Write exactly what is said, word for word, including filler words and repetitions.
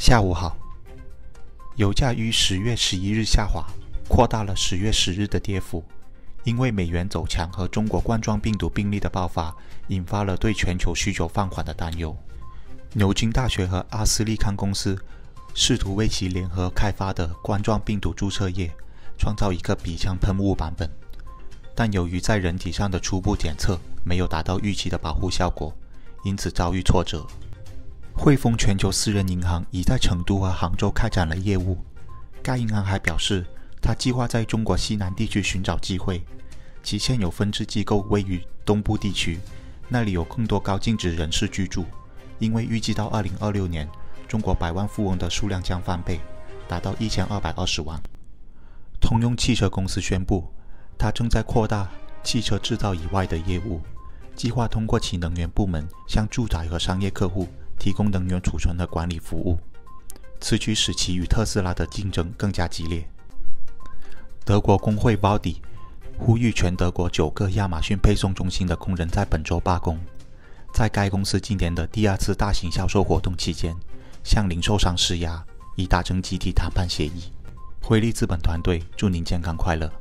下午好。油价于十月十一日下滑，扩大了十月十日的跌幅。因为美元走强和中国冠状病毒病例的爆发，引发了对全球需求放缓的担忧。牛津大学和阿斯利康公司试图为其联合开发的冠状病毒注射液创造一个鼻腔喷雾版本，但由于在人体上的初步检测没有达到预期的保护效果，因此遭遇挫折。汇丰全球私人银行已在成都和杭州开展了业务。该银行还表示，他计划在中国西南地区寻找机会，其现有分支机构位于东部地区，那里有更多高净值人士居住。因为预计到二零二六年，中国百万富翁的数量将翻倍，达到一千二百二十万。通用汽车公司宣布，它正在扩大汽车制造以外的业务，计划通过其能源部门向住宅和商业客户提供能源储存和管理服务。此举使其与特斯拉的竞争更加激烈。德国工会 Verdi 呼吁全德国九个亚马逊配送中心的工人在本周罢工，在该公司今年的第二次大型销售活动期间，向零售商施压，以达成集体谈判协议。汇利资本团队祝您健康快乐。